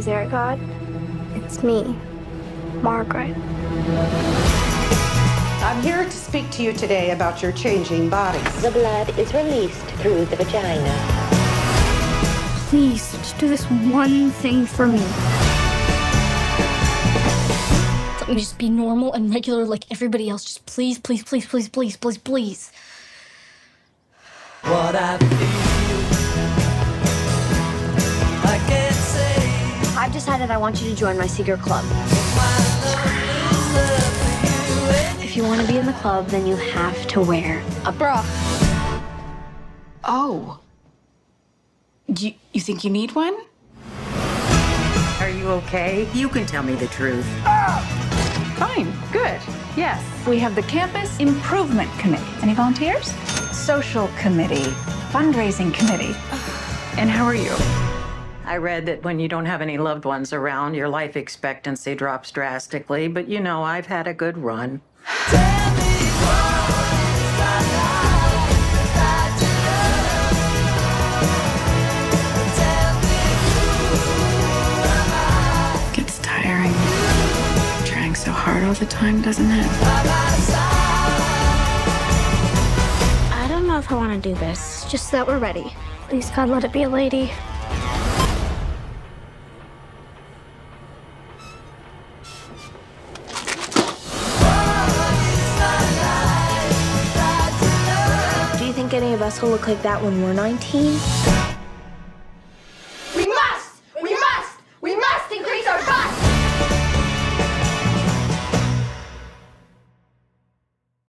Greetings, Air God. It's me, Margaret. I'm here to speak to you today about your changing bodies. The blood is released through the vagina. Please, just do this one thing for me. Let me just be normal and regular like everybody else. Just please, please, please, please, please, please, please. What I feel, I can't say. I've decided I want you to join my secret club. If you want to be in the club, then you have to wear a bra. Oh. You think you need one? Are you okay? You can tell me the truth. Fine, good. Yes, we have the Campus Improvement Committee. Any volunteers? Social Committee, Fundraising Committee. And how are you? I read that when you don't have any loved ones around, your life expectancy drops drastically, but you know, I've had a good run. Gets tiring. Trying so hard all the time, doesn't it? I don't know if I want to do this. Just that we're ready. Please, God, let it be a lady. Do you think any of us will look like that when we're 19?